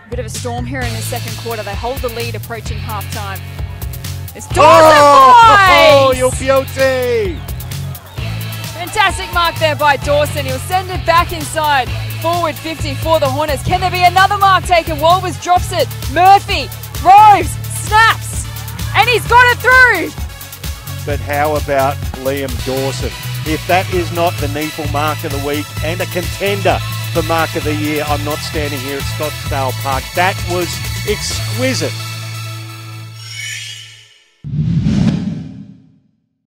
Bit of a storm here in the second quarter. They hold the lead approaching halftime. It's Dawson, oh, you're beauty! Fantastic mark there by Dawson. He'll send it back inside. Forward 50 for the Hornets. Can there be another mark taken? Wolvers drops it. Murphy, Rose, snaps, and he's got it through. But how about Liam Dawson? If that is not the NEAFL Mark of the Week and a contender for Mark of the Year, I'm not standing here at Scottsdale Park. That was exquisite.